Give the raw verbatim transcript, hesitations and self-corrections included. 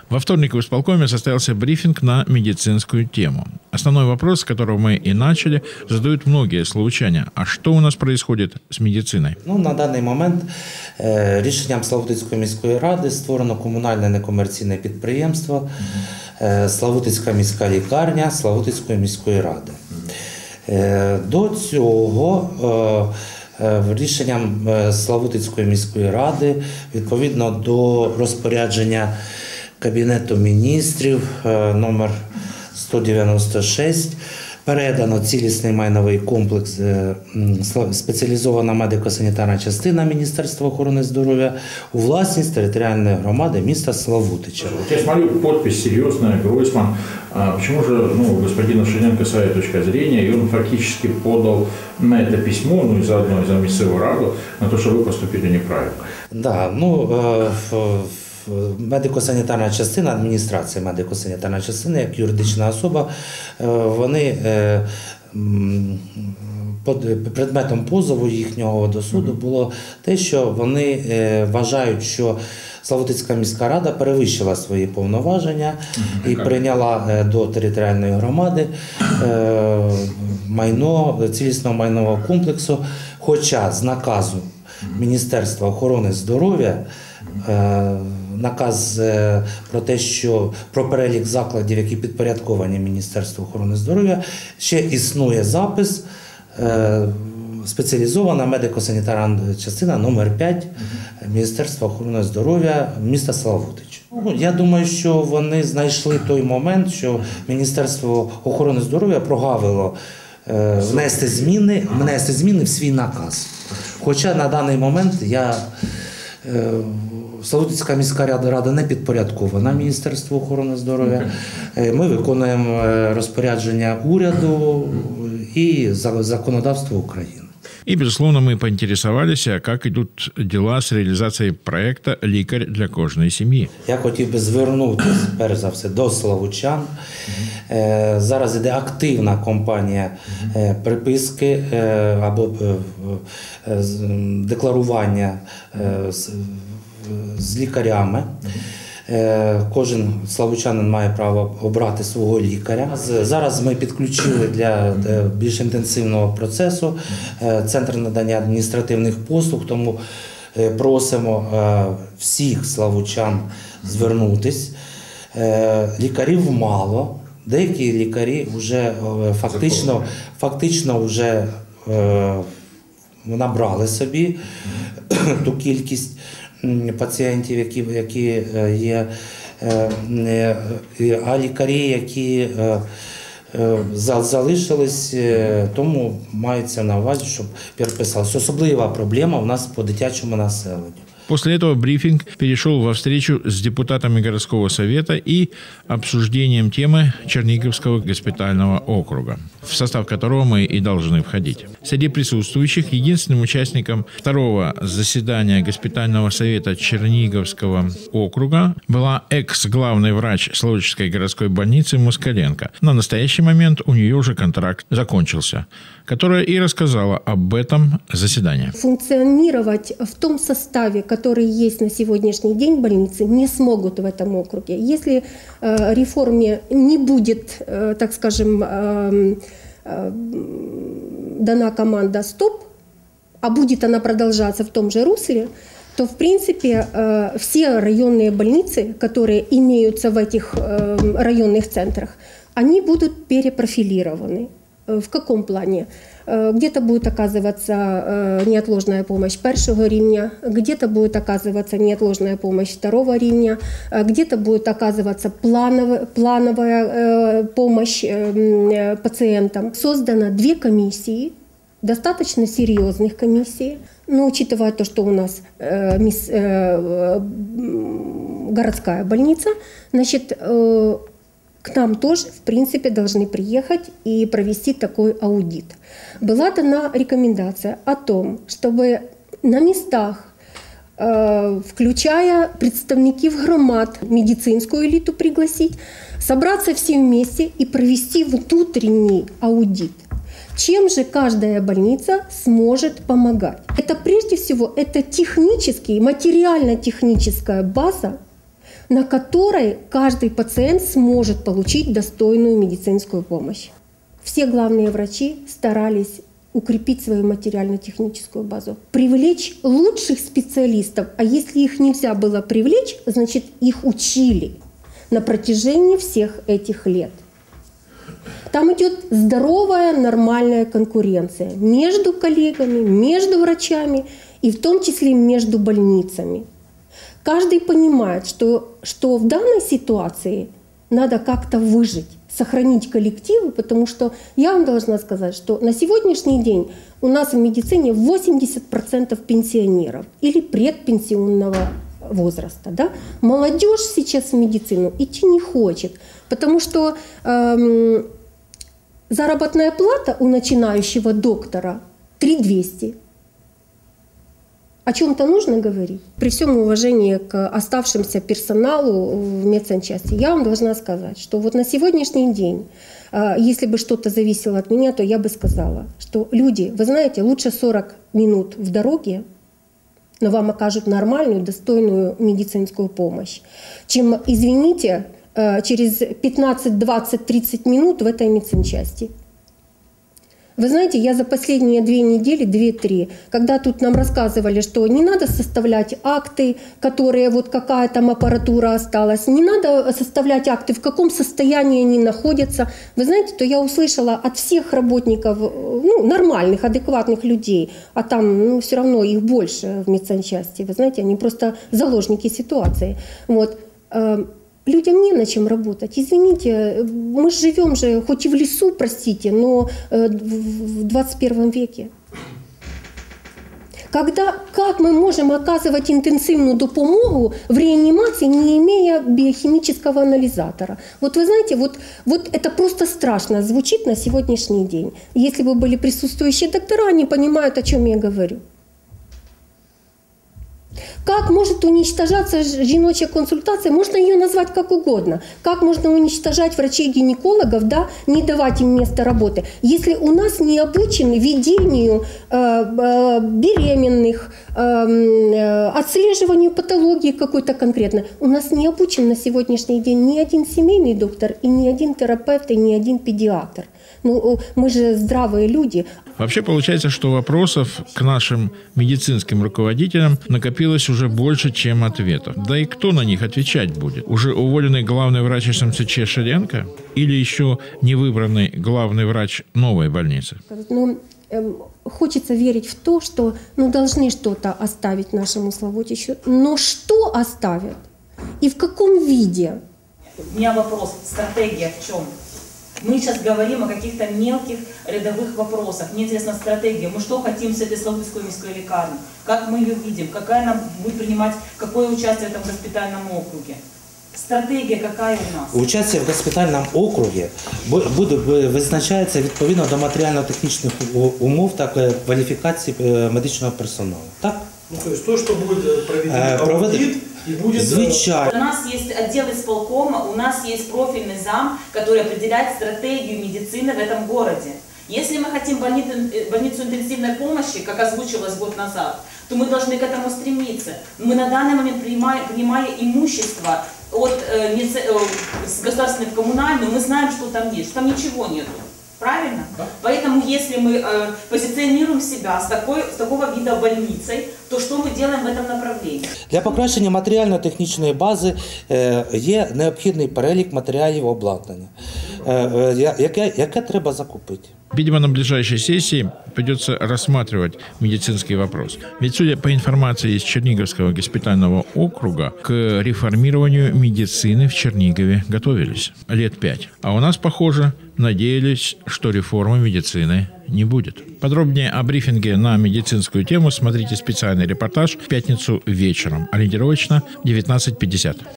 Во вторник в исполкоме состоялся брифинг на медицинскую тему. Основной вопрос, с которого мы и начали, задают многие славутчане. А что у нас происходит с медициной? Ну, на даний момент е, рішенням Славутицької міської ради створено комунальне некомерційне підприємство е, Славутицька міська лікарня Славутицької міської ради. Е, до цього е, е, рішенням Славутицької міської ради, відповідно до розпорядження Кабінету міністрів номер сто дев'яносто шість, передано цілісний майновий комплекс спеціалізована медико-санітарна частина Міністерства охорони здоров'я у власність територіальної громади міста Славутича. Я смотрю, подпись серьезная, Гройсман. А почему же ну, у господина Шиненко своя точка зрения, и он фактически подал на это письмо, ну и заодно и за місцеву раду, на то, что вы поступили неправильно? Да, ну, медико-санітарна частина, адміністрація медико-санітарної частини, як юридична особа, вони предметом позову їхнього до суду було те, що вони вважають, що Славутицька міська рада перевищила свої повноваження і прийняла до територіальної громади майно, цілісного майнового комплексу, хоча з наказу Міністерства охорони здоров'я, наказ про те, що про перелік закладів, які підпорядковані Міністерству охорони здоров'я, ще існує запис спеціалізована медико-санітарна частина номер п'ять Міністерства охорони здоров'я міста Славутич. Я думаю, що вони знайшли той момент, що Міністерство охорони здоров'я прогавило внести зміни, внести зміни в свій наказ. Хоча на даний момент я Славутицька міська рада не підпорядкована Міністерству охорони здоров'я. Ми виконуємо розпорядження уряду и законодавство Украины. И, безусловно, мы поинтересовались, как идут дела с реализацией проекта «Лікар для кожної сім'ї». Я хотів би звернутися, перш за все, до славутчан. Mm-hmm. Зараз іде активна кампанія mm-hmm. приписки або декларування mm-hmm. з, з лікарями. Mm-hmm. Кожен славутчанин має право обрати свого лікаря. Зараз ми підключили для більш інтенсивного процесу Центр надання адміністративних послуг, тому просимо всіх славутчан звернутись. Лікарів мало, деякі лікарі вже фактично, фактично вже набрали собі ту кількість пацієнтів, які, які є, а лікарі, які залишились, тому мається на увазі, щоб переписалися. Особлива проблема у нас по дитячому населенню. После этого брифинг перешел во встречу с депутатами городского совета и обсуждением темы Черниговского госпитального округа, в состав которого мы и должны входить. Среди присутствующих единственным участником второго заседания госпитального совета Черниговского округа была экс-главный врач Славутичской городской больницы Москаленко. На настоящий момент у нее уже контракт закончился, которая и рассказала об этом заседании. Функционировать в том составе, который есть на сегодняшний день больницы, не смогут в этом округе. Если э, реформе не будет, э, так скажем, э, э, дана команда «стоп», а будет она продолжаться в том же русле, то, в принципе, э, все районные больницы, которые имеются в этих э, районных центрах, они будут перепрофилированы. В каком плане? Где-то будет оказываться неотложная помощь первого рівня, где-то будет оказываться неотложная помощь второго рівня, где-то будет оказываться плановая, плановая помощь пациентам. Создано две комиссии, достаточно серьезных комиссий, но учитывая то, что у нас городская больница, значит, к нам тоже, в принципе, должны приехать и провести такой аудит. Была дана рекомендация о том, чтобы на местах, включая представников громад, медицинскую элиту пригласить, собраться все вместе и провести внутренний аудит. Чем же каждая больница сможет помогать? Это прежде всего это технический, материально-техническая база, на которой каждый пациент сможет получить достойную медицинскую помощь. Все главные врачи старались укрепить свою материально-техническую базу, привлечь лучших специалистов, а если их нельзя было привлечь, значит их учили на протяжении всех этих лет. Там идет здоровая, нормальная конкуренция между коллегами, между врачами и в том числе между больницами. Каждый понимает, что, что в данной ситуации надо как-то выжить, сохранить коллективы, потому что я вам должна сказать, что на сегодняшний день у нас в медицине восемьдесят процентов пенсионеров или предпенсионного возраста. Да? Молодежь сейчас в медицину идти не хочет, потому что эм, заработная плата у начинающего доктора три тысячи двести. О чем-то нужно говорить. При всем уважении к оставшимся персоналу в медсанчасти, я вам должна сказать, что вот на сегодняшний день, если бы что-то зависело от меня, то я бы сказала, что люди, вы знаете, лучше сорок минут в дороге, но вам окажут нормальную, достойную медицинскую помощь, чем, извините, через пятнадцать, двадцать, тридцать минут в этой медсанчасти. Вы знаете, я за последние две недели, две-три, когда тут нам рассказывали, что не надо составлять акты, которые вот какая там аппаратура осталась, не надо составлять акты, в каком состоянии они находятся. Вы знаете, то я услышала от всех работников, ну, нормальных, адекватных людей, а там, ну, все равно их больше в медсанчасти, вы знаете, они просто заложники ситуации. Вот. Людям не на чем работать. Извините, мы живем же, хоть и в лесу, простите, но в двадцать первом веке. Когда, как мы можем оказывать интенсивную допомогу в реанимации, не имея биохимического анализатора? Вот вы знаете, вот, вот это просто страшно звучит на сегодняшний день. Если бы были присутствующие доктора, они понимают, о чем я говорю. Как может уничтожаться женочья консультация? Можно ее назвать как угодно. Как можно уничтожать врачей-гинекологов, да, не давать им место работы? Если у нас не обучены ведению э, э, беременных, э, э, отслеживанию патологии какой-то конкретно, у нас не обучен на сегодняшний день ни один семейный доктор, и ни один терапевт, и ни один педиатр. Ну, мы же здравые люди. Вообще получается, что вопросов к нашим медицинским руководителям накопилось уже больше, чем ответов. Да и кто на них отвечать будет? Уже уволенный главный врач эс эм цэ че Ширенко? Или еще не выбранный главный врач новой больницы? Ну, эм, хочется верить в то, что ну, должны что-то оставить нашему Славутичу. Но что оставят? И в каком виде? У меня вопрос. Стратегия в чем? Мы сейчас говорим о каких-то мелких рядовых вопросах. Мне интересна стратегия. Мы что хотим с этой Славутской міської лікарні? Как мы ее видим? Какая нам будет принимать, какое участие в этом госпитальном округе? Стратегія какая у нас? Участь в госпітальному округі буде визначається відповідно до матеріально-технічних умов та кваліфікації медичного персоналу. Так? Ну, то есть то, что будет проведен аудит, и будет... Звичайно. У нас есть отдел исполкома, у нас есть профильный зам, который определяет стратегию медицины в этом городе. Если мы хотим больницу, больницу интенсивной помощи, как озвучивалось год назад, то мы должны к этому стремиться. Мы на данный момент, принимая, принимая имущество от, э, не, э, с государственной в коммунальную, мы знаем, что там есть, что там ничего нету. Правильно? Да. Поэтому если мы э, позиционируем себя с, такой, с такого вида больницей, то что мы делаем в этом направлении? Для покращення матеріально-технічної бази е, є необхідний перелік матеріалів обладнання, е, е, яке, яке треба закупити. Видимо, на ближайшей сессии придется рассматривать медицинский вопрос. Ведь, судя по информации из Черниговского госпитального округа, к реформированию медицины в Чернигове готовились лет пять. А у нас, похоже, надеялись, что реформы медицины не будет. Подробнее о брифинге на медицинскую тему смотрите специальный репортаж в пятницу вечером, ориентировочно девятнадцать пятьдесят.